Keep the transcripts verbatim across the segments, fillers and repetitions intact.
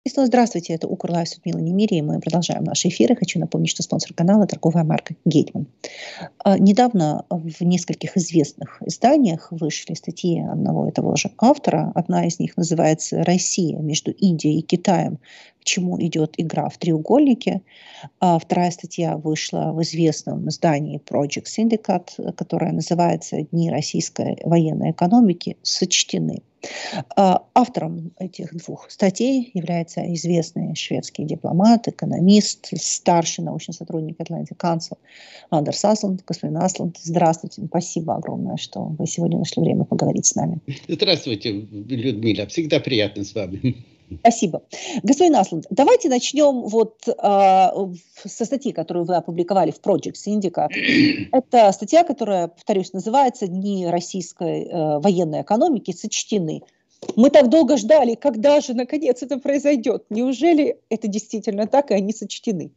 Здравствуйте, это Укрлайв с Людмилой Немирией. Мы продолжаем наши эфиры. Хочу напомнить, что спонсор канала — торговая марка Гейтман. А, Недавно в нескольких известных изданиях вышли статьи одного и того же автора. Одна из них называется «Россия между Индией и Китаем. К чему идет игра в треугольнике?». А вторая статья вышла в известном издании Project Syndicate, которая называется «Дни российской военной экономики сочтены». А, Автором этих двух статей является известный шведский дипломат, экономист, старший научный сотрудник Atlantic Council Андерс Асланд. Господин Асланд, здравствуйте. Спасибо огромное, что вы сегодня нашли время поговорить с нами. Здравствуйте, Людмила. Всегда приятно с вами. Спасибо. Господин Асланд, давайте начнем вот а, со статьи, которую вы опубликовали в Project Syndicate. Это статья, которая, повторюсь, называется «Дни российской э, военной экономики сочтены». Мы так долго ждали, когда же, наконец, это произойдет? Неужели это действительно так, и они сочтены?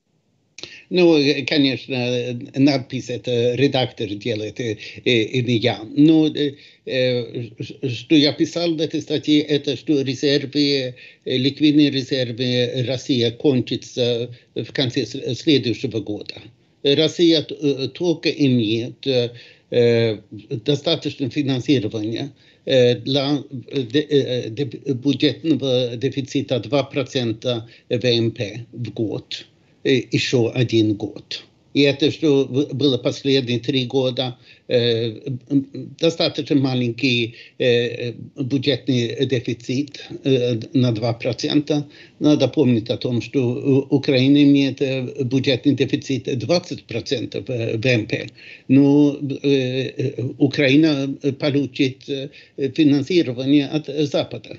Ну, конечно, надпись это редактор делает, и, и не я. Но э, что я писал в этой статье, это что резервы, ликвидные резервы России кончатся в конце следующего года. Россия только имеет э, достаточно финансирования для бюджетного дефицита два процента ВМП в год. Еще один год. И это, что было последние три года, э, достаточно маленький э, бюджетный дефицит э, на два процента. Надо помнить о том, что Украина имеет бюджетный дефицит двадцать процентов ВМП. Но э, Украина получит финансирование от Запада.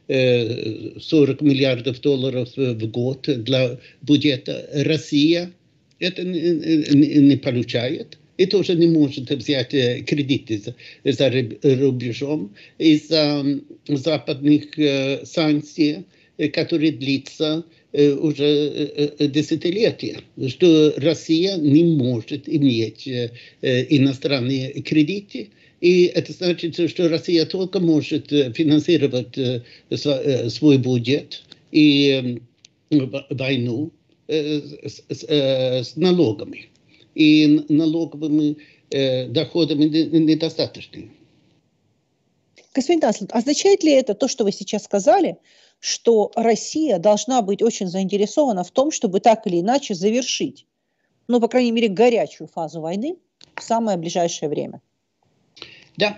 сорок миллиардов долларов в год для бюджета. Россия это не, не получает и тоже не может взять кредиты за, за рубежом из-за западных санкций, которые длятся уже десятилетия, что Россия не может иметь иностранные кредиты. И это значит, что Россия только может финансировать свой бюджет и войну с, с, с налогами. И налоговыми доходами недостаточно. Господин Асланд, означает ли это то, что вы сейчас сказали, что Россия должна быть очень заинтересована в том, чтобы так или иначе завершить, ну, по крайней мере, горячую фазу войны в самое ближайшее время? Да,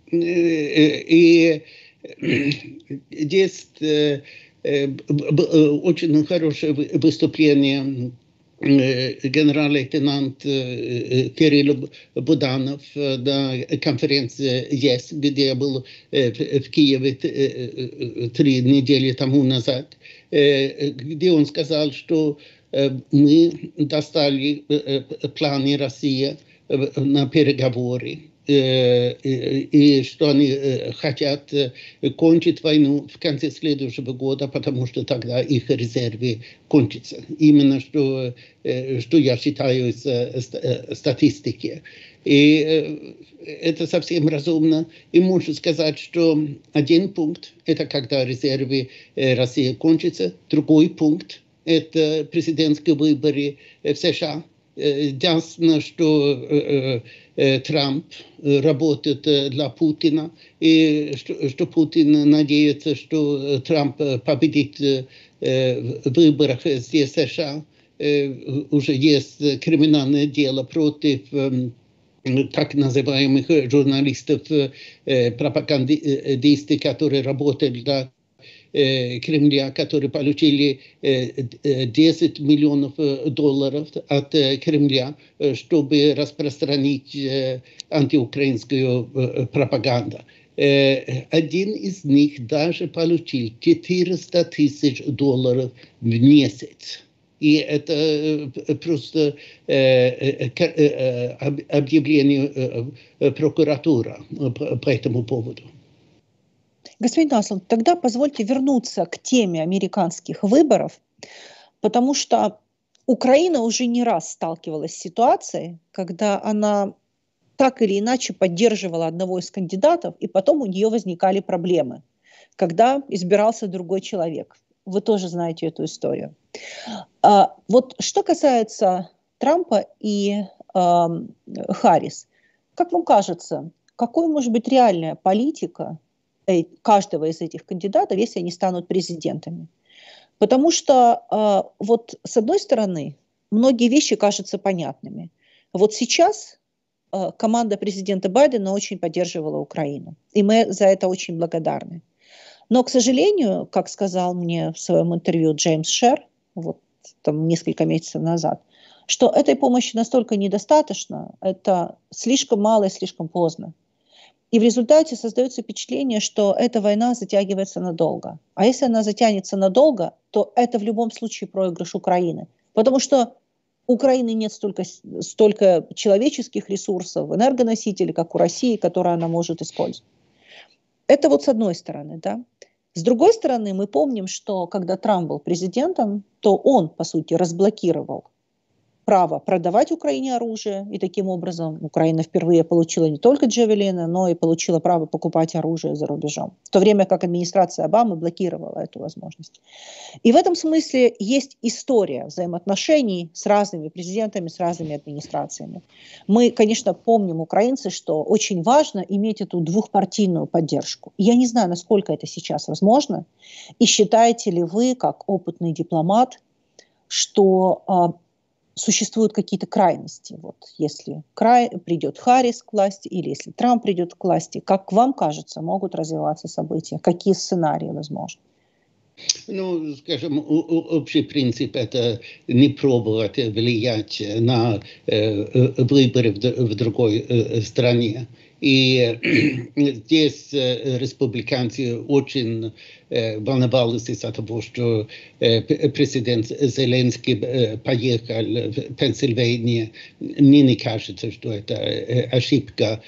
и есть очень хорошее выступление генерал-лейтенант Кирилл Буданов на конференции ЕС, где я был в Киеве три недели тому назад, где он сказал, что мы достали планы России на переговоры, и что они хотят кончить войну в конце следующего года, потому что тогда их резервы кончатся. Именно что, что я считаю из статистики. И это совсем разумно. И можно сказать, что один пункт – это когда резервы России кончатся. Другой пункт – это президентские выборы в США. Ясно, что Трамп работает для Путина, и что, что Путин надеется, что Трамп победит в выборах здесь, в США. Уже есть криминальное дело против так называемых журналистов, пропагандистов, которые работали для Кремля, которые получили десять миллионов долларов от Кремля, чтобы распространить антиукраинскую пропаганду. Один из них даже получил четыреста тысяч долларов в месяц. И это просто объявление прокуратуры по этому поводу. Господин Асланд, тогда позвольте вернуться к теме американских выборов, потому что Украина уже не раз сталкивалась с ситуацией, когда она так или иначе поддерживала одного из кандидатов, и потом у нее возникали проблемы, когда избирался другой человек. Вы тоже знаете эту историю. А, вот что касается Трампа и э, Харрис, как вам кажется, какой может быть реальная политика э, каждого из этих кандидатов, если они станут президентами? Потому что э, вот с одной стороны многие вещи кажутся понятными. Вот сейчас э, команда президента Байдена очень поддерживала Украину, и мы за это очень благодарны. Но, к сожалению, как сказал мне в своем интервью Джеймс Шер, вот там несколько месяцев назад, что этой помощи настолько недостаточно, это слишком мало и слишком поздно. И в результате создается впечатление, что эта война затягивается надолго. А если она затянется надолго, то это в любом случае проигрыш Украины. Потому что у Украины нет столько, столько человеческих ресурсов, энергоносителей, как у России, которые она может использовать. Это вот с одной стороны, да. С другой стороны, мы помним, что когда Трамп был президентом, то он, по сути, разблокировал право продавать Украине оружие, и таким образом Украина впервые получила не только джавелины, но и получила право покупать оружие за рубежом, в то время как администрация Обамы блокировала эту возможность. И в этом смысле есть история взаимоотношений с разными президентами, с разными администрациями. Мы, конечно, помним, украинцы, что очень важно иметь эту двухпартийную поддержку. Я не знаю, насколько это сейчас возможно, и считаете ли вы, как опытный дипломат, что а, существуют какие-то крайности. Вот если край, придет Харрис к власти или если Трамп придет к власти, как вам кажется, могут развиваться события? Какие сценарии возможны? Ну, скажем, общий принцип – это не пробовать влиять на э, выборы в, в другой э, стране. И здесь республиканцы очень волновались из-за того, что президент Зеленский поехал в Пенсильванию. Мне не кажется, что это ошибка.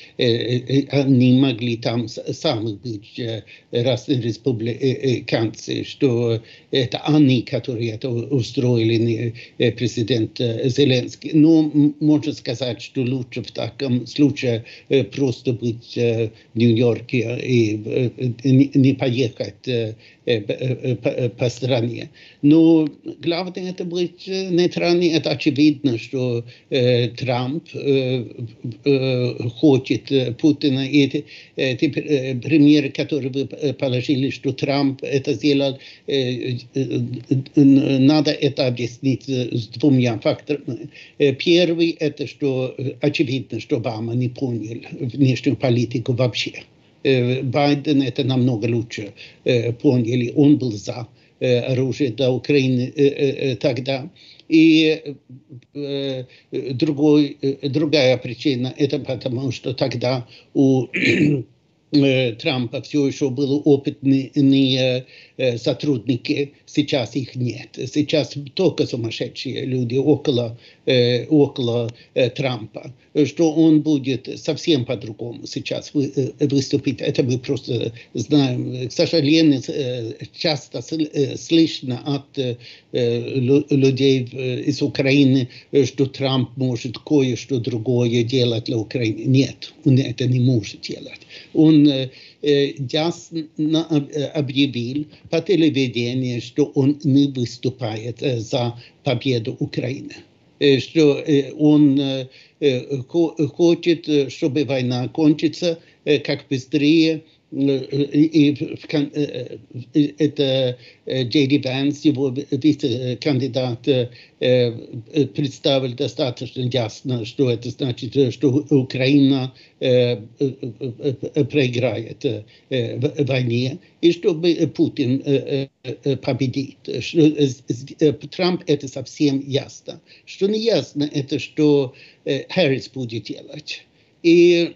Они могли там сами быть разные республиканцы, что это они, которые это устроили, не президент Зеленский. Но можно сказать, что лучше в таком случае просто быть в Нью-Йорке и не поехать по, по стране. Но главное это быть нейтральным. Это очевидно, что э, Трамп э, э, хочет Путина. И эти, эти примеры, которые вы положили, что Трамп это сделал, э, э, надо это объяснить с двумя факторами. Первый это, что очевидно, что Обама не понял внешнюю политику вообще. Байден это намного лучше э, поняли. Он был за э, оружие для Украины э, э, тогда. И э, другой, э, другая причина это потому, что тогда у Трампа все еще были опытные э, сотрудники, сейчас их нет. Сейчас только сумасшедшие люди около, э, около э, Трампа. Что он будет совсем по-другому сейчас вы, э, выступить, это мы просто знаем. К сожалению, э, часто э, слышно от э, людей э, из Украины, что Трамп может кое-что другое делать для Украины. Нет, он это не может делать. Он ясно объявил по телевидению, что он не выступает за победу Украины. Что он хочет, чтобы война кончится как быстрее. И это Джей Ди Ванс, его вице-кандидат, представил достаточно ясно, что это значит, что Украина проиграет в войне, и чтобы Путин победит. Трамп это совсем ясно. Что не ясно, это что Харрис будет делать. И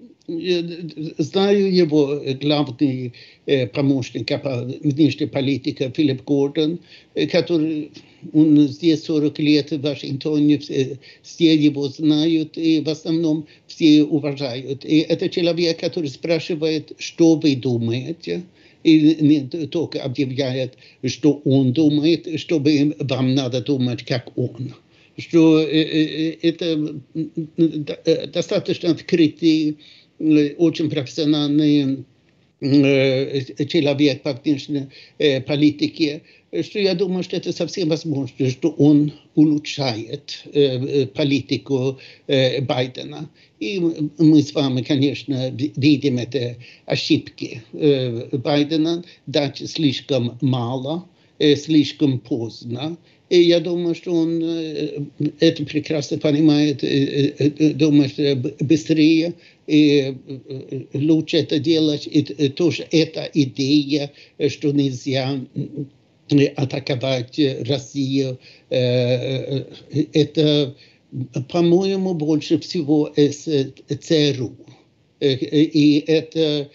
знаю его главный э, помощник по внешней политике Филипп Гордон, э, который он здесь сорок лет в Вашингтоне, все, все его знают и в основном все уважают. И это человек, который спрашивает, что вы думаете, и не только объявляет, что он думает, чтобы вам надо думать, как он. Что э, э, это достаточно открытый, очень профессиональный человек по внешней политике. что я думаю, что это совсем возможно, что он улучшает э, политику э, Байдена. И мы с вами, конечно, видим это ошибки э, Байдена дать слишком мало, э, слишком поздно. И я думаю, что он э, это прекрасно понимает, э, э, думает быстрее и э, лучше это делать. И э, тоже эта идея, что нельзя атаковать Россию, э, это, по-моему, больше всего ЦРУ. И это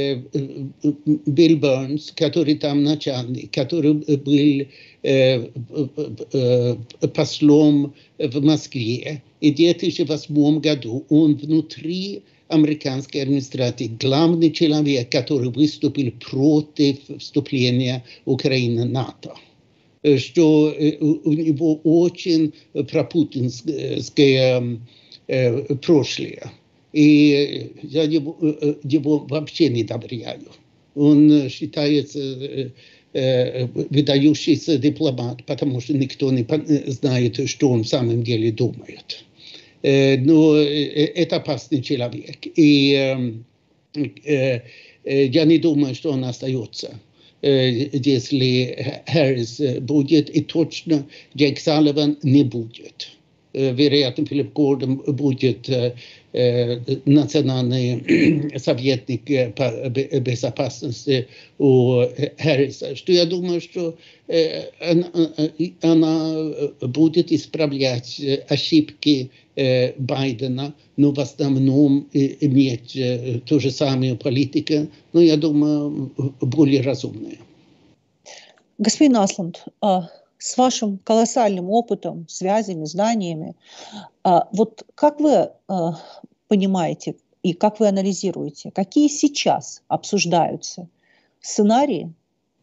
Билл Бернс, который там начальник, который был э, э, послом в Москве. И в две тысячи восьмом году он внутри американской администрации главный человек, который выступил против вступления Украины в НАТО. Что у него очень пропутинское э, прошлое. И я его, его вообще не доверяю. Он считается э, э, выдающийся дипломат, потому что никто не знает, что он в самом деле думает. Э, но это опасный человек. И э, э, я не думаю, что он остается, э, если Харрис будет, и точно Джейк Салливан не будет. Вероятно, Филипп Гордон будет э, национальный советник по безопасности у Харриса. Что я думаю, что э, она, она будет исправлять ошибки э, Байдена, но в основном э, иметь э, ту же самую политику, но я думаю, более разумную. Господин Асланд, с вашим колоссальным опытом, связями, знаниями, вот как вы понимаете и как вы анализируете, какие сейчас обсуждаются сценарии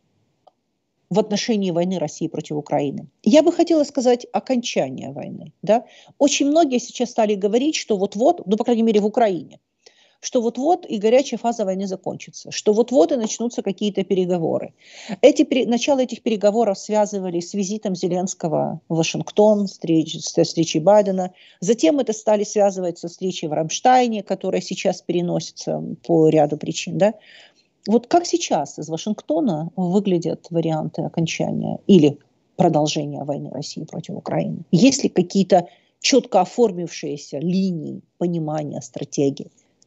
в отношении войны России против Украины? Я бы хотела сказать окончание войны. Да? Очень многие сейчас стали говорить, что вот-вот, ну, по крайней мере, в Украине, что вот-вот и горячая фаза войны закончится, что вот-вот и начнутся какие-то переговоры. Эти, начало этих переговоров связывали с визитом Зеленского в Вашингтон, встреч, с встречей Байдена. Затем это стали связывать со встречей в Рамштайне, которая сейчас переносится по ряду причин. Да? Вот как сейчас из Вашингтона выглядят варианты окончания или продолжения войны России против Украины? Есть ли какие-то четко оформившиеся линии понимания, стратегии?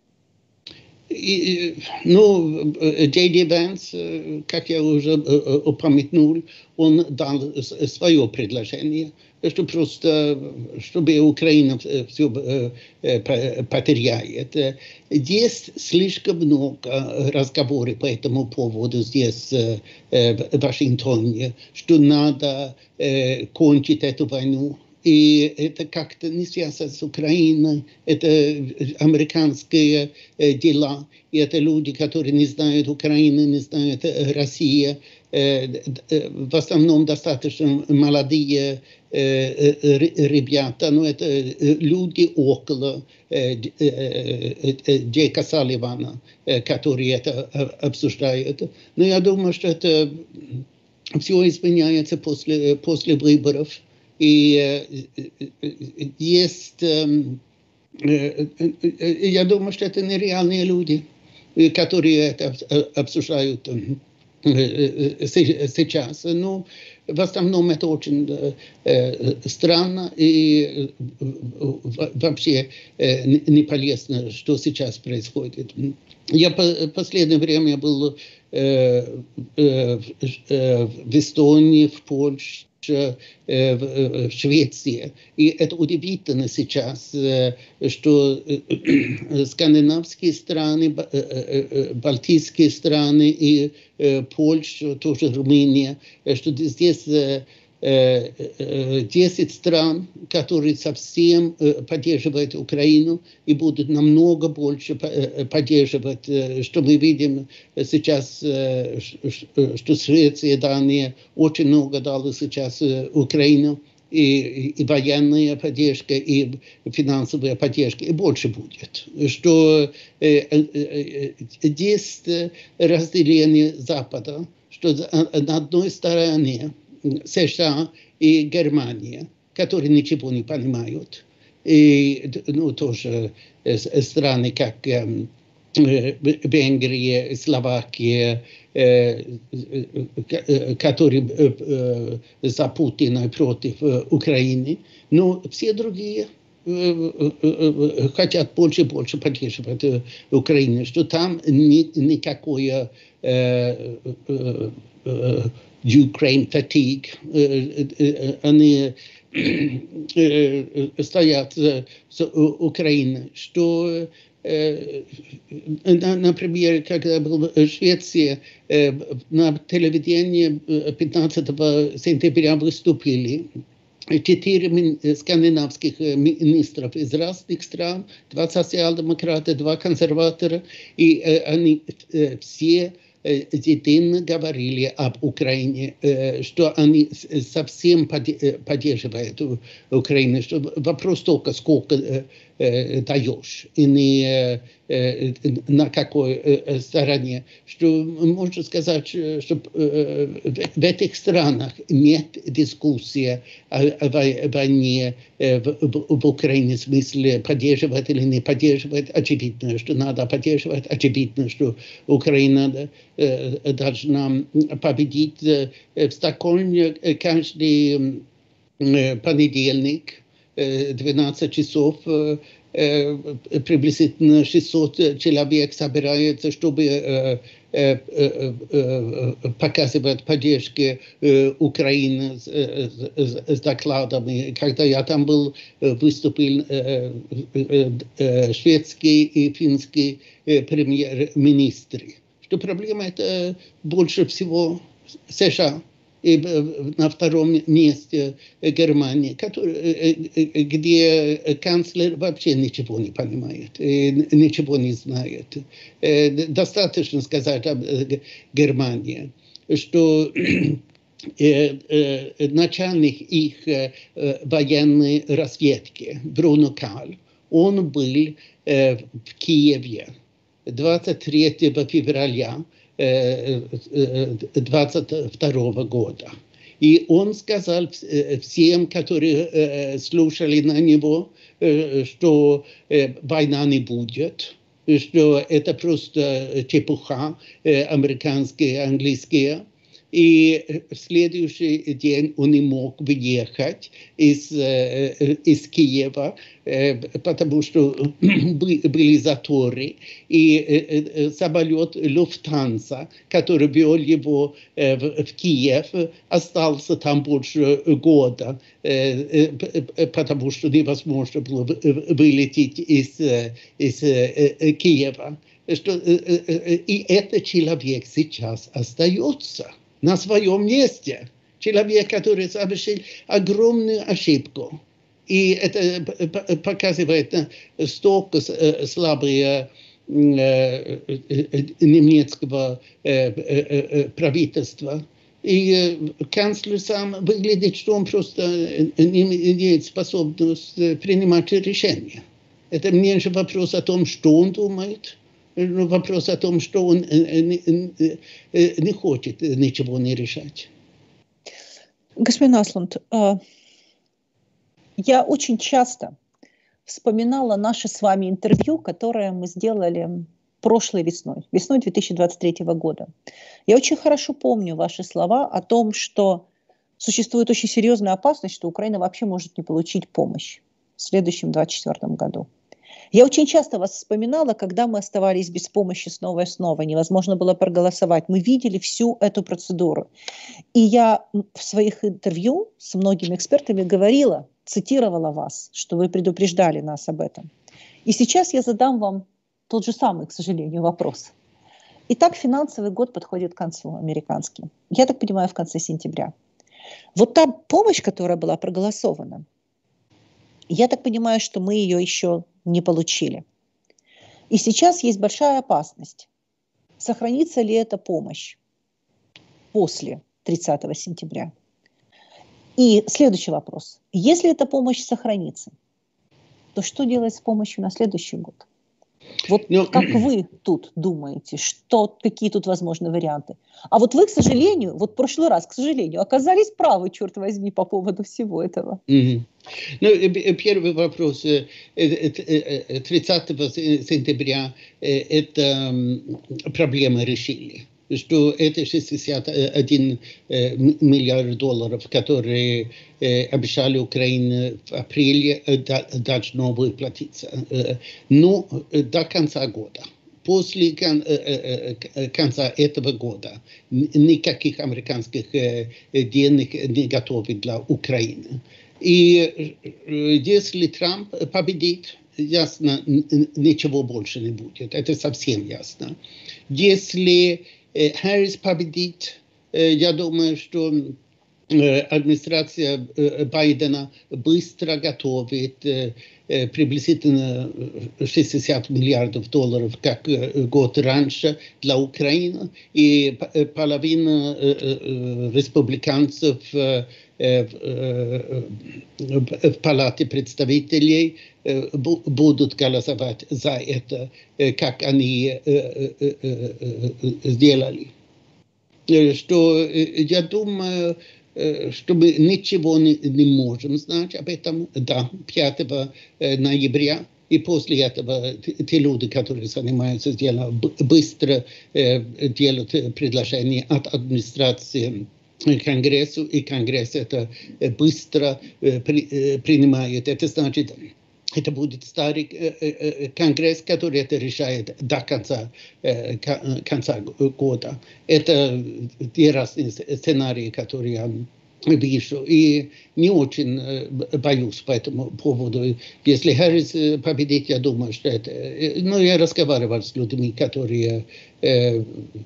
И, ну, Джей Ди Вэнс, как я уже упомянул, он дал свое предложение, что просто, чтобы Украина все потеряет. Есть слишком много разговоров по этому поводу здесь, в Вашингтоне, что надо кончить эту войну. И это как-то не связано с Украиной, это американские э, дела, и это люди, которые не знают Украины, не знают э, России, э, э, в основном достаточно молодые э, э, ребята, но это э, люди около э, э, э, Джейка Салливана, э, которые это обсуждают. Но я думаю, что это все изменяется после, после выборов. И э, есть, э, э, я думаю, что это нереальные люди, которые это обсуждают э, сейчас. Но в основном это очень э, странно и вообще э, не полезно, что сейчас происходит. Я в последнее время был э, э, э, в Эстонии, в Польше, в Швеции. И это удивительно сейчас, что скандинавские страны, балтийские страны и Польша, тоже Румыния, что здесь десять стран, которые совсем поддерживают Украину и будут намного больше поддерживать, что мы видим сейчас, что Швеция и Дания очень много дали сейчас Украину, и, и военная поддержка, и финансовая поддержка, и больше будет. Что э, э, есть разделение Запада, что на одной стороне США и Германия, которые ничего не понимают, и ну, тоже страны, как Венгрия, Словакия, которые за Путина против Украины, но все другие хотят больше и больше поддерживать Украину, что там ни, никакое э, э, э, Ukraine fatigue, они стоят с Украиной, что например, когда был в Швеции, на телевидении пятнадцатого сентября выступили четыре скандинавских министров из разных стран, два социал-демократа, два консерватора, и они все едино говорили об Украине, что они совсем поддерживают Украину, что вопрос только сколько даешь и не на какой стороне. Что можно сказать, что в этих странах нет дискуссии о войне в Украине, в смысле поддерживать или не поддерживать. Очевидно, что надо поддерживать. Очевидно, что Украина должна победить. В Стокгольме каждый понедельник двенадцать часов приблизительно шестьсот человек собирается, чтобы показывать поддержку Украины с докладами. Когда я там был, выступил шведский и финский премьер-министры. Что проблема это больше всего США. И на втором месте Германия, который, где канцлер вообще ничего не понимает, ничего не знает. Достаточно сказать об Германии, что начальник их военной разведки Бруно Каль, он был в Киеве двадцать третьего февраля двадцать второго года. И он сказал всем, которые слушали на него, что война не будет, что это просто чепуха американские, английские. И в следующий день он не мог выехать из, из Киева, потому что были заторы. И самолет Люфтанса, который вел его в Киев, остался там больше года, потому что невозможно было вылететь из, из Киева. Что, и этот человек сейчас остается на своем месте. Человек, который совершил огромную ошибку. И это показывает столько слабые немецкого правительства. И канцлер сам выглядит, что он просто не имеет способность принимать решения. Это меньше вопрос о том, что он думает, вопрос о том, что он не, не хочет ничего не решать. Господин Аслунд, я очень часто вспоминала наше с вами интервью, которое мы сделали прошлой весной, весной две тысячи двадцать третьего года. Я очень хорошо помню ваши слова о том, что существует очень серьезная опасность, что Украина вообще может не получить помощь в следующем двадцать четвёртом году. Я очень часто вас вспоминала, когда мы оставались без помощи снова и снова, невозможно было проголосовать. Мы видели всю эту процедуру. И я в своих интервью с многими экспертами говорила, цитировала вас, что вы предупреждали нас об этом. И сейчас я задам вам тот же самый, к сожалению, вопрос. Итак, финансовый год подходит к концу, американский. Я так понимаю, в конце сентября. Вот та помощь, которая была проголосована, я так понимаю, что мы ее еще не получили. И сейчас есть большая опасность. Сохранится ли эта помощь после тридцатого сентября? И следующий вопрос. Если эта помощь сохранится, то что делать с помощью на следующий год? Вот Но... как вы тут думаете, что, какие тут возможны варианты? А вот вы, к сожалению, вот в прошлый раз, к сожалению, оказались правы, черт возьми, по поводу всего этого. Mm-hmm. Ну, первый вопрос. тридцатого сентября эта проблема решили, что это шестьдесят один миллиард долларов, которые обещали Украине в апреле, должно выплатиться. Но до конца года. После конца этого года никаких американских денег не готовы для Украины. И если Трамп победит, ясно, ничего больше не будет. Это совсем ясно. Если Харрис победит, я думаю, что администрация Байдена быстро готовит приблизительно шестьдесят миллиардов долларов, как год раньше, для Украины. И половина республиканцев в Палате представителей будут голосовать за это, как они сделали. Что я думаю, что мы ничего не, не можем знать об этом до пятого ноября. И после этого те люди, которые занимаются делом, быстро делают предложения от администрации Конгрессу, и Конгресс это быстро при, принимает. Это значит, это будет старый Конгресс, который это решает до конца, конца года. Это те разные сценарии, которые я вижу. И не очень боюсь по этому поводу. Если Харрис победит, я думаю, что это... Ну, я разговаривал с людьми, которые э,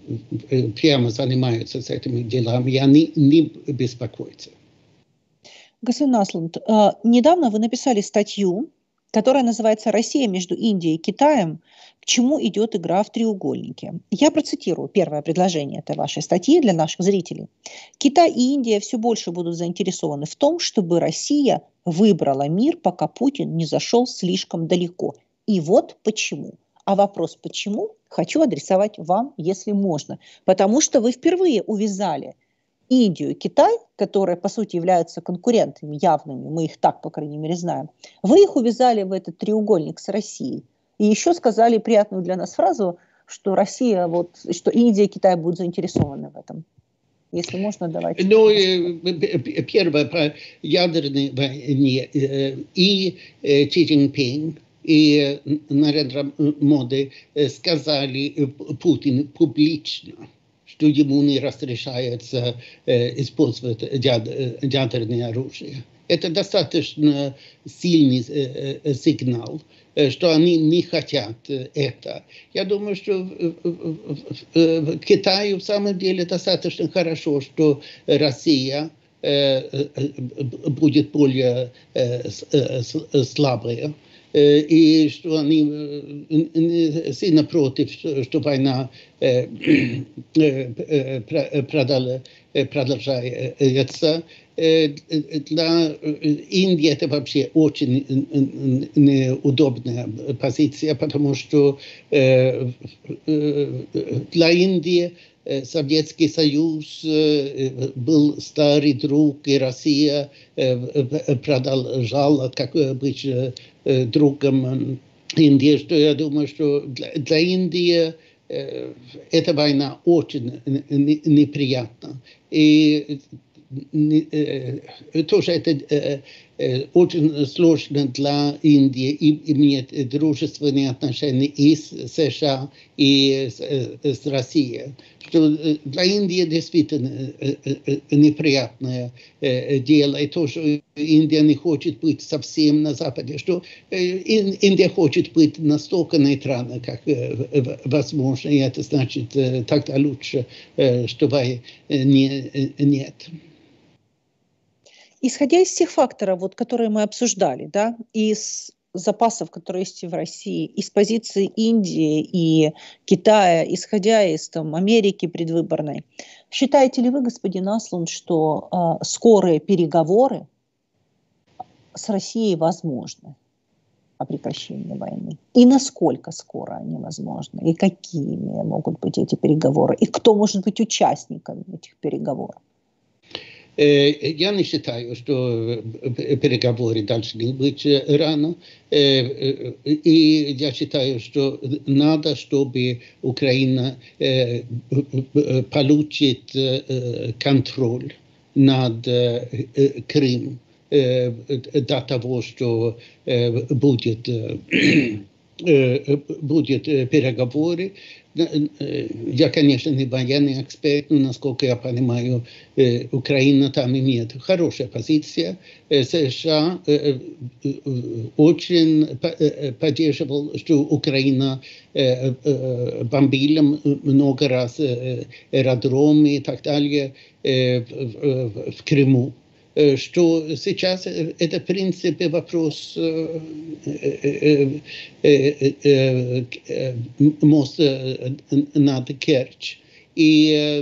прямо занимаются с этими делами, и они не беспокоятся. Господин Асланд, э, недавно вы написали статью, которая называется «Россия между Индией и Китаем. К чему идет игра в треугольнике». Я процитирую первое предложение этой вашей статьи для наших зрителей. «Китай и Индия все больше будут заинтересованы в том, чтобы Россия выбрала мир, пока Путин не зашел слишком далеко. И вот почему». А вопрос «почему» хочу адресовать вам, если можно. Потому что вы впервые увязали Индию и Китай, которые, по сути, являются конкурентами явными, мы их так, по крайней мере, знаем, вы их увязали в этот треугольник с Россией. И еще сказали приятную для нас фразу, что Россия, вот, что Индия и Китай будут заинтересованы в этом. Если можно, давайте. Ну, первое, по ядерной войне и Си Цзиньпин, и Нарендра Моди сказали Путину публично, что ему не разрешается э, использовать ядерное оружие. Это достаточно сильный э, э, сигнал, э, что они не хотят э, это. Я думаю, что в, в, в, в Китае в самом деле достаточно хорошо, что Россия э, э, будет более э, э, слабая. И что они сильно против, что война продолжается. Для Индии это вообще очень неудобная позиция, потому что для Индии Советский Союз был старый друг, и Россия продолжала, как быть другом Индии, что я думаю, что для, для Индии эта война очень неприятна. И тоже это очень сложно для Индии иметь дружественные отношения и с США, и с, с Россией. Что для Индии действительно неприятное дело. И то, что Индия не хочет быть совсем на Западе, что Индия хочет быть настолько нейтральной, как возможно, и это значит тогда лучше, чтобы не, нет. Исходя из всех факторов, вот, которые мы обсуждали, да, из запасов, которые есть в России, из позиции Индии и Китая, исходя из там, Америки предвыборной, считаете ли вы, господин Асланд, что э, скорые переговоры с Россией возможны? о прекращении войны? И насколько скоро они возможны? И какими могут быть эти переговоры? И кто может быть участником этих переговоров? Я не считаю, что переговоры должны быть рано. И я считаю, что надо, чтобы Украина получит контроль над Крымом до того, что будет, будет переговоры. Я, конечно, не военный эксперт, но, насколько я понимаю, Украина там имеет хорошая позиция. США очень поддерживал, что Украина бомбила много раз аэродромы и так далее в Крыму. Что сейчас это, в принципе, вопрос моста над Керчь. И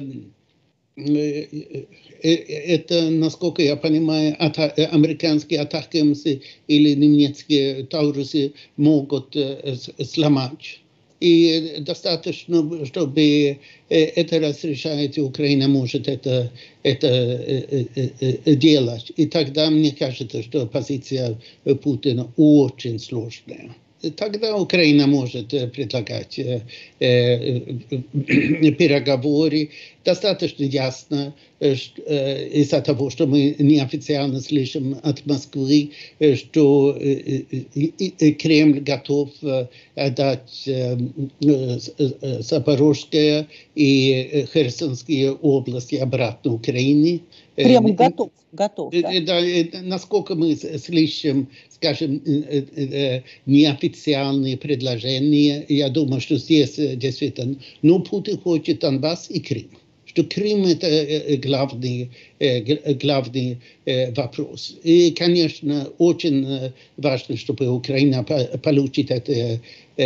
это, насколько я понимаю, американские атакамсы или немецкие таурусы могут сломать. И достаточно, чтобы это разрешает, и Украина может это, это делать. И тогда мне кажется, что позиция Путина очень сложная. Тогда Украина может предлагать э, э, переговоры. Достаточно ясно э, э, из-за того, что мы неофициально слышим от Москвы, э, что э, э, Кремль готов э, отдать э, э, Запорожская и Херсонские области обратно Украине. Кремль готов. Готов, да? Да, насколько мы слышим, скажем, неофициальные предложения, я думаю, что здесь действительно, но Путин хочет Донбасс и Крым. Что Крым – это главный, главный вопрос. И, конечно, очень важно, чтобы Украина получит это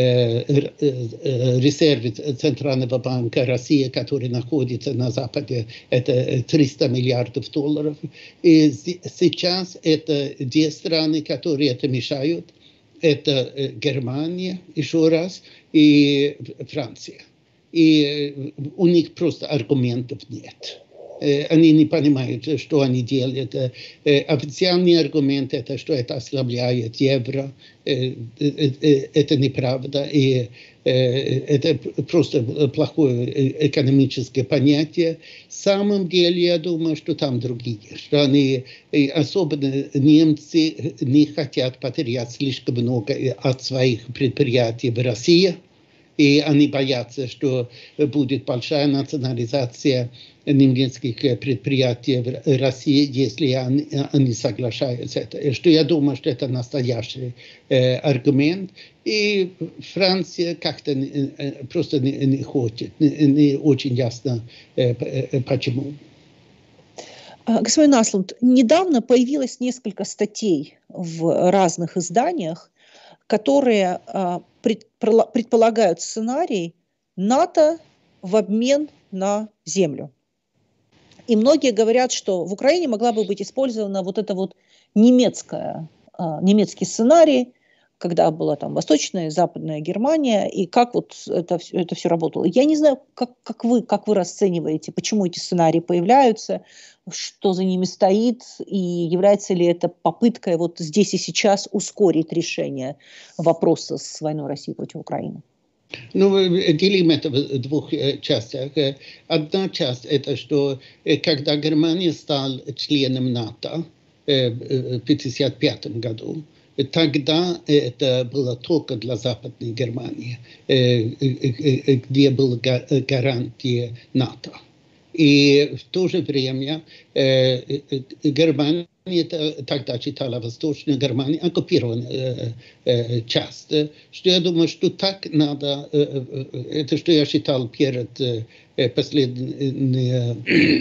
резервы Центрального банка России, который находится на Западе, это триста миллиардов долларов. И сейчас это две страны, которые это мешают. Это Германия, еще раз, и Франция. И у них просто аргументов нет. Они не понимают, что они делают. Официальный аргумент – это, что это ослабляет евро. Это неправда. И это просто плохое экономическое понятие. В самом деле, я думаю, что там другие. Что они, особенно немцы, не хотят потерять слишком много от своих предприятий в России. И они боятся, что будет большая национализация немецких предприятий в России, если они, они соглашаются с этим. Что я думаю, что это настоящий э, аргумент. И Франция как-то э, просто не, не хочет, не, не очень ясно э, э, почему. Господин Аслунд, недавно появилось несколько статей в разных изданиях, которые э, предполагают сценарий НАТО в обмен на землю. И многие говорят, что в Украине могла бы быть использована вот эта вот немецкая, немецкий сценарий, когда была там Восточная и Западная Германия, и как вот это, это все работало. Я не знаю, как, как, вы, как вы расцениваете, почему эти сценарии появляются, что за ними стоит, и является ли это попыткой вот здесь и сейчас ускорить решение вопроса с войной России против Украины? Ну, делим это в двух частях. Одна часть – это что, когда Германия стала членом НАТО в тысяча девятьсот пятьдесят пятом году, тогда это было только для Западной Германии, где была гарантия НАТО. И в то же время Германия тогда считала Восточную Германию оккупированной э, часть. Что я думаю, что так надо, э, это что я считал перед э, последней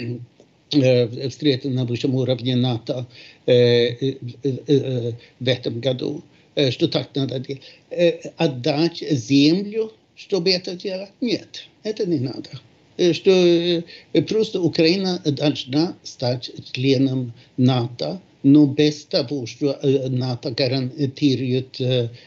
э, встречей на высшем уровне НАТО э, э, э, в этом году, э, что так надо делать. Э, отдать землю, чтобы это делать? Нет, это не надо. Что просто Украина должна стать членом НАТО но без того, что НАТО гарантирует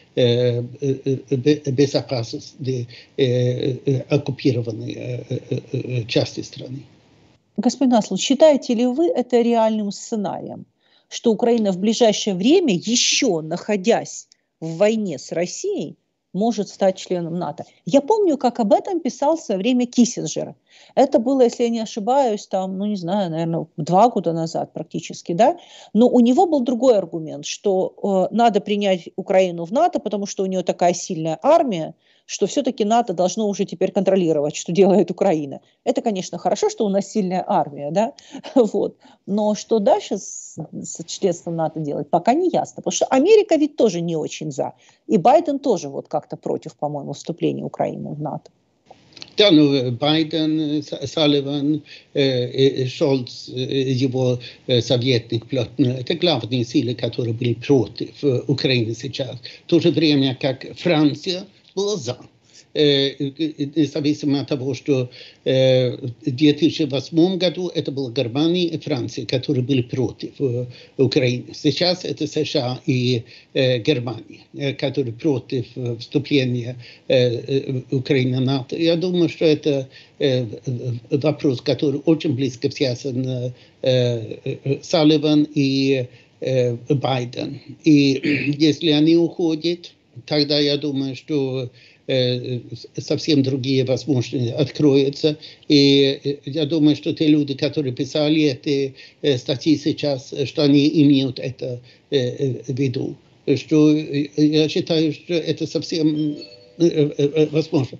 безопасность оккупированной части страны. Господин Аслан, считаете ли вы это реальным сценарием, что Украина в ближайшее время, еще находясь в войне с Россией, может стать членом НАТО? Я помню, как об этом писал в свое время Киссинджер. Это было, если я не ошибаюсь, там, ну не знаю, наверное, два года назад практически, да. Но у него был другой аргумент, что э, надо принять Украину в НАТО, потому что у нее такая сильная армия, что все-таки НАТО должно уже теперь контролировать, что делает Украина. Это, конечно, хорошо, что у нас сильная армия, да, вот. Но что дальше с, с членством НАТО делать, пока не ясно. Потому что Америка ведь тоже не очень за. И Байден тоже вот как-то против, по-моему, вступления Украины в НАТО. Да, ну, Байден, Салливан, э, Шольц, его советник плотно, это главные силы, которые были против Украины сейчас. В то же время, как Франция была за. Независимо от того, что в две тысячи восьмом году это была Германия и Франция, которые были против Украины. Сейчас это США и Германия, которые против вступления Украины в НАТО. Я думаю, что это вопрос, который очень близко связан с Салливан и Байден. И если они уходят, тогда я думаю, что совсем другие возможности откроются. И я думаю, что те люди, которые писали эти статьи сейчас, что они имеют это в виду. Что я считаю, что это совсем возможно.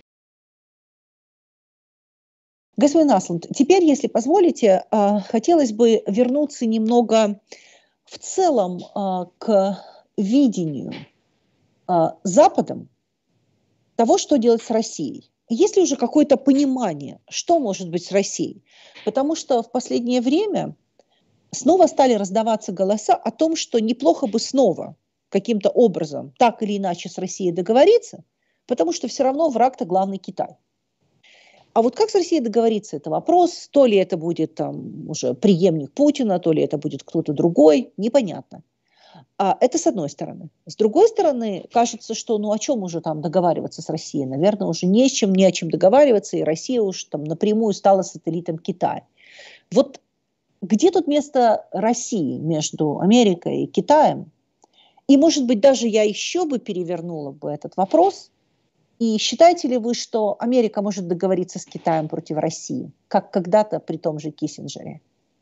Господин Аслан, теперь, если позволите, хотелось бы вернуться немного в целом к видению Западом того, что делать с Россией. Есть ли уже какое-то понимание, что может быть с Россией? Потому что в последнее время снова стали раздаваться голоса о том, что неплохо бы снова каким-то образом так или иначе с Россией договориться, потому что все равно враг-то главный Китай. А вот как с Россией договориться, это вопрос. То ли это будет там уже преемник Путина, то ли это будет кто-то другой, непонятно. А это с одной стороны. С другой стороны, кажется, что ну о чем уже там договариваться с Россией? Наверное, уже не с чем, не о чем договариваться, и Россия уж там напрямую стала сателлитом Китая. Вот где тут место России между Америкой и Китаем? И, может быть, даже я еще бы перевернула бы этот вопрос. И считаете ли вы, что Америка может договориться с Китаем против России, как когда-то при том же Киссинджере?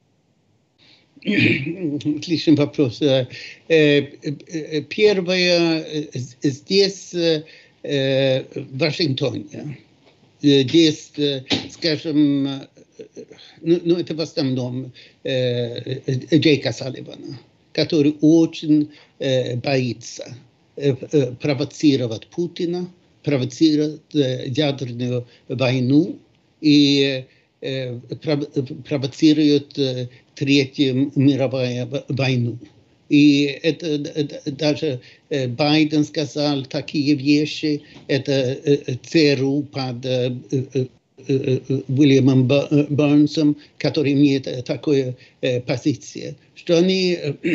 Отличный вопрос. Первое, здесь в Вашингтоне, здесь, скажем, ну, ну это в основном Джейка Салливана, который очень боится провоцировать Путина, провоцировать ядерную войну и провоцирует Третью мировую войну. И это даже Байден сказал такие вещи, это ЦРУ под Уильямом Бернсом, который имеет такую позицию, что они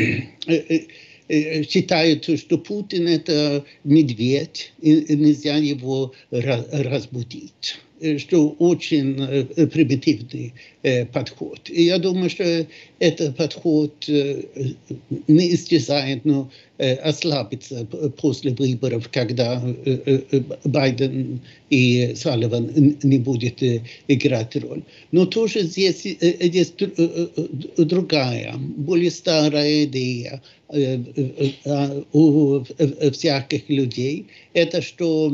считают, что Путин это медведь, и нельзя его разбудить. Что очень примитивный подход. И я думаю, что этот подход не исчезает, но ослабится после выборов, когда Байден и Салливан не будут играть роль. Но тоже здесь есть другая, более старая идея у всяких людей. Это что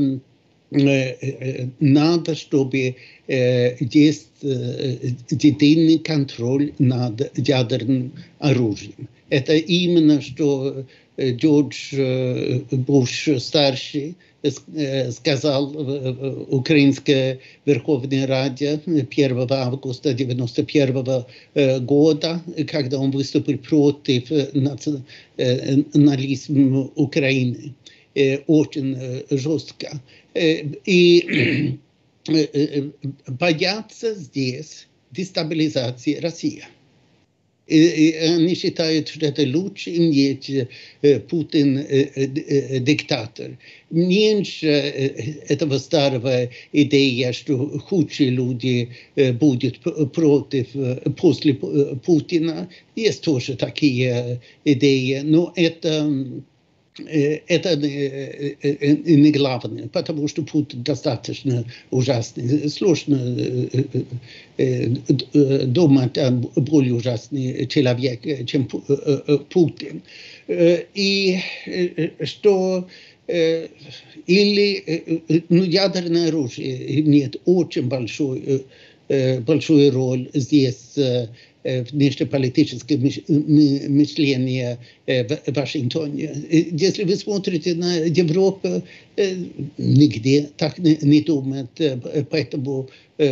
надо, чтобы есть единый контроль над ядерным оружием. Это именно что Джордж Буш-старший сказал в Украинской Верховной Раде первого августа девяносто первого года, когда он выступил против национализма Украины. Очень жестко. И боятся здесь дестабилизации России. И они считают, что это лучше иметь Путин диктатор. Меньше этого старого идея, что худшие люди будут против после Путина. Есть тоже такие идеи, но это Это не главное, потому что Путин достаточно ужасный. Сложно думать о более ужасный человек, чем Путин. И что или ну, ядерное оружие имеет очень большой, большую роль здесь внешнеполитическое мышление в Вашингтоне. Если вы смотрите на Европу, нигде так не думают по этому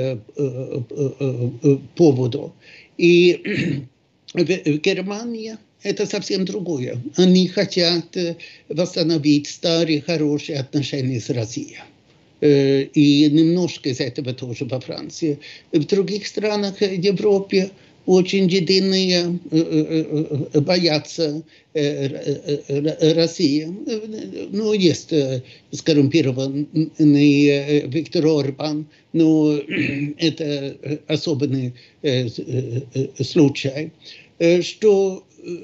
поводу. И в Германии это совсем другое. Они хотят восстановить старые хорошие отношения с Россией. И немножко из этого тоже во Франции. В других странах Европы очень единые боятся России. Ну, есть скоррумпированный Виктор Орбан, но это особенный случай. Что,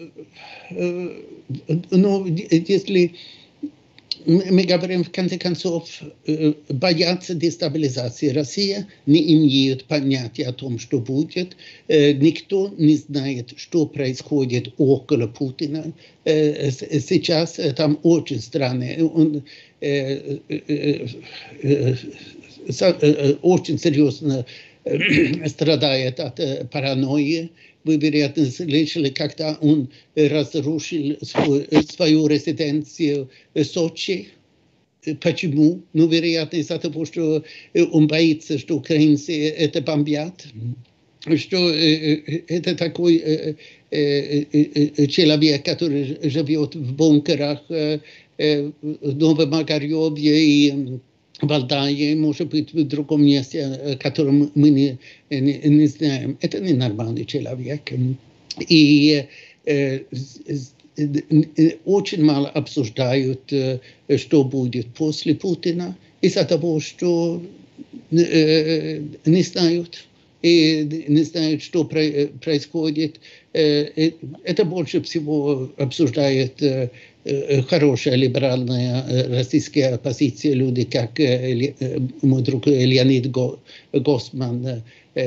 ну, если мы говорим, в конце концов, боятся дестабилизации России, не имеют понятия о том, что будет. Никто не знает, что происходит около Путина. Сейчас там очень странно. Он очень серьезно страдает от паранойи. Вы, вероятно, слышали, когда он разрушил свою, свою резиденцию в Сочи. Почему? Ну, вероятно, из-за того, что он боится, что украинцы это бомбят. Что это такой человек, который живет в бункерах в Новом Огарёве и Валдае, может быть, в другом месте, о котором мы не, не, не знаем. Это ненормальный человек. И э, очень мало обсуждают, что будет после Путина, из-за того, что э, не знают. И не знают, что происходит. Это больше всего обсуждает хорошая либеральная российская оппозиция, люди, как мой друг Леонид Госман,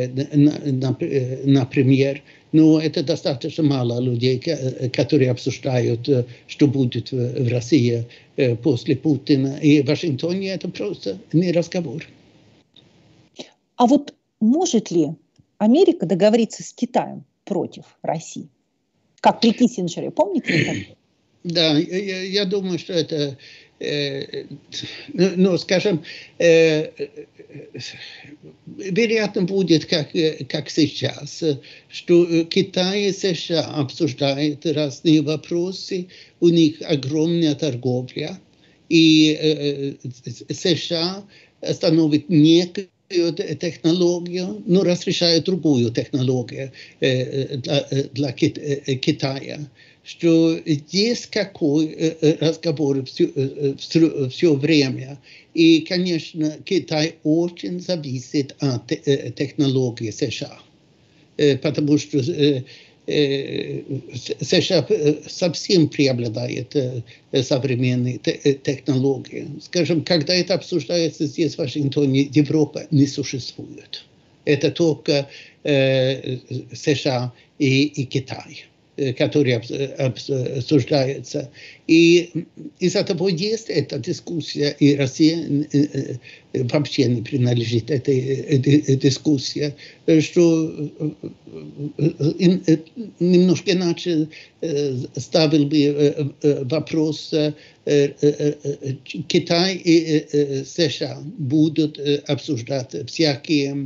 например. Но это достаточно мало людей, которые обсуждают, что будет в России после Путина. И в Вашингтоне это просто не разговор. А вот может ли Америка договориться с Китаем против России? Как при Киссинджере, помните это? Да, я, я думаю, что это, э, ну, ну, скажем, э, вероятно, будет как, как сейчас, что Китай и США обсуждают разные вопросы, у них огромная торговля, и э, США становится некой технологию, но разрешает другую технологию э, для, для Китая. Что есть какой разговор все, все время. И, конечно, Китай очень зависит от технологии США. Потому что США совсем преобладает современные технологии. Скажем, когда это обсуждается здесь, в Вашингтоне, Европа не существует. Это только США и, и Китай, которые обсуждаются. И из-за того есть эта дискуссия, и Россия вообще не принадлежит этой дискуссии, что немножко иначе ставил бы вопрос, Китай и США будут обсуждать всякие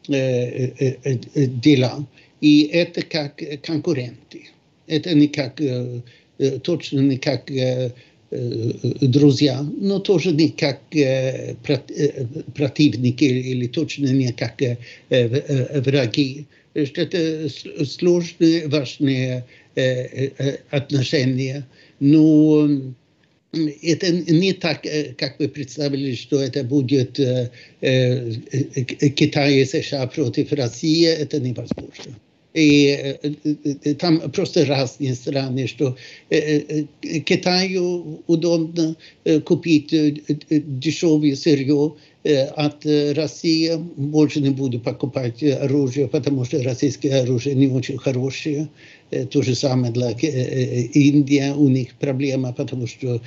дела, и это как конкуренты. Это не как, точно не как друзья, но тоже не как противники или точно не как враги. Что это сложные, важные отношения. Но это не так, как вы представили, что это будет Китай и США против России. Это невозможно. И там просто разные страны, что Китаю удобно купить дешевое сырье, от России больше не буду покупать оружие, потому что российское оружие не очень хорошее. То же самое для Индии, у них проблема, потому что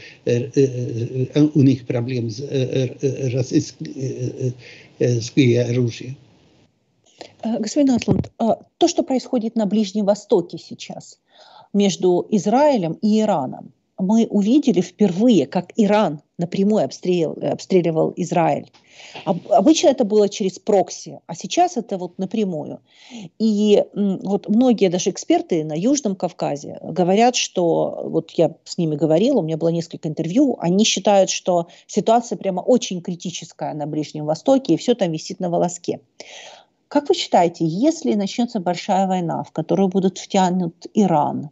у них проблемы с российским оружием. Господин Асланд, то, что происходит на Ближнем Востоке сейчас между Израилем и Ираном, мы увидели впервые, как Иран напрямую обстреливал, обстреливал Израиль. Обычно это было через прокси, а сейчас это вот напрямую. И вот многие даже эксперты на Южном Кавказе говорят, что, вот я с ними говорила, у меня было несколько интервью, они считают, что ситуация прямо очень критическая на Ближнем Востоке, и все там висит на волоске. Как вы считаете, если начнется большая война, в которую будут втянут Иран,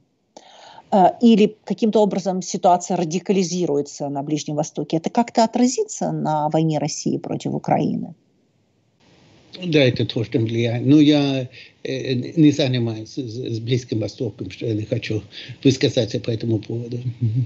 или каким-то образом ситуация радикализируется на Ближнем Востоке, это как-то отразится на войне России против Украины? Да, это точно влияет. Но я э, не занимаюсь с, с Близким Востоком, что я не хочу высказаться по этому поводу.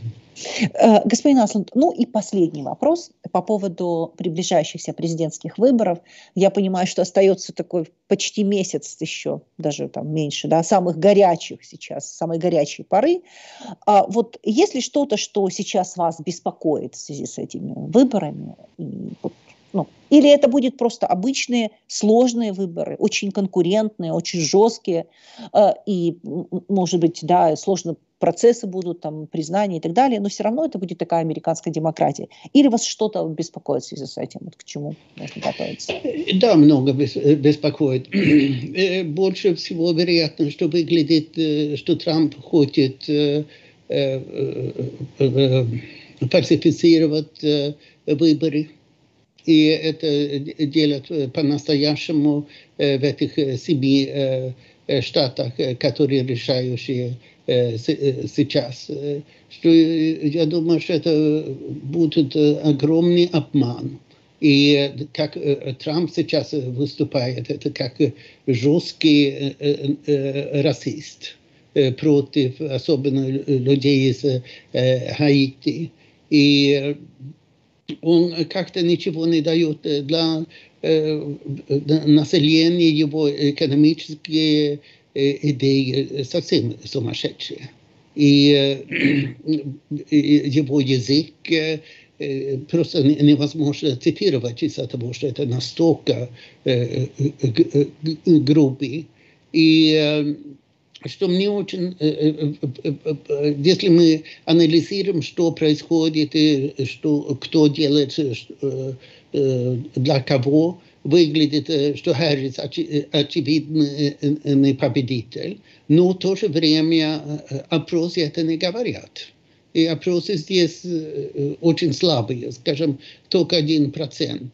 Э, господин Асланд, ну и последний вопрос по поводу приближающихся президентских выборов. Я понимаю, что остается такой почти месяц еще, даже там меньше, да, самых горячих сейчас, самой горячей поры. А вот есть ли что-то, что сейчас вас беспокоит в связи с этими выборами? И вот, ну, или это будет просто обычные сложные выборы, очень конкурентные, очень жесткие, э, и, может быть, да, сложные процессы будут, там, признания и так далее, но все равно это будет такая американская демократия. Или вас что-то беспокоит в связи с этим? Вот к чему можно готовиться? Да, много беспокоит. Больше всего вероятно, что выглядит, что Трамп хочет фальсифицировать выборы. И это делать по-настоящему в этих семи штатах, которые решающие сейчас. Что я думаю, что это будет огромный обман. И как Трамп сейчас выступает, это как жесткий расист против особенно людей из Хаити. И он как-то ничего не дает для э, населения, его экономические э, идеи совсем сумасшедшие. И э, его язык э, просто невозможно цитировать из-за того, что это настолько э, э, грубый. И э, что мне очень, если мы анализируем, что происходит и что, кто делает, для кого, выглядит, что Харрис очевидный победитель, но в то же время опросы это не говорят. И опросы здесь очень слабые, скажем, только один процент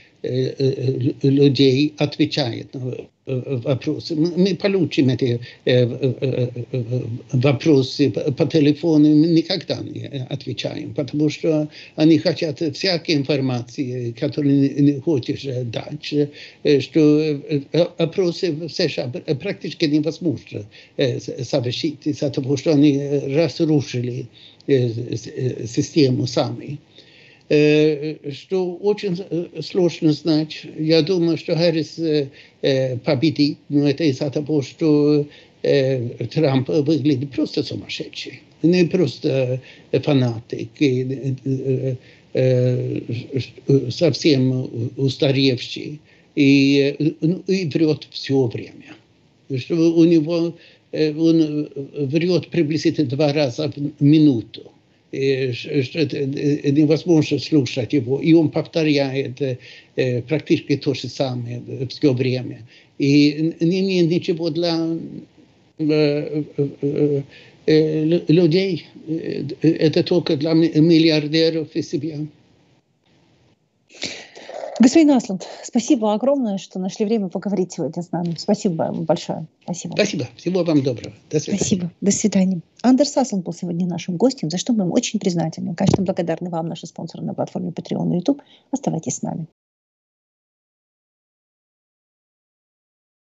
людей отвечает на вопросы. Мы получим эти вопросы по телефону, мы никогда не отвечаем, потому что они хотят всякой информации, которую не хочешь дать, что опросы в США практически невозможно совершить из-за того, что они разрушили систему сами. Что очень сложно знать. Я думаю, что Харрис победит, но это из-за того, что Трамп выглядит просто сумасшедший. Не просто фанатик, совсем устаревший. И, и врет все время. Что у него он врет приблизительно два раза в минуту. Что это невозможно слушать его. И он повторяет э, практически то же самое все время. И не имеет ничего для э, э, людей. Это только для миллиардеров и себя. Господин Асланд, спасибо огромное, что нашли время поговорить сегодня с нами. Спасибо вам большое. Спасибо. Спасибо. Всего вам доброго. До свидания. Спасибо. До свидания. Андерс Асланд был сегодня нашим гостем, за что мы им очень признательны. Конечно, благодарны вам, наши спонсоры на платформе Patreon и YouTube. Оставайтесь с нами.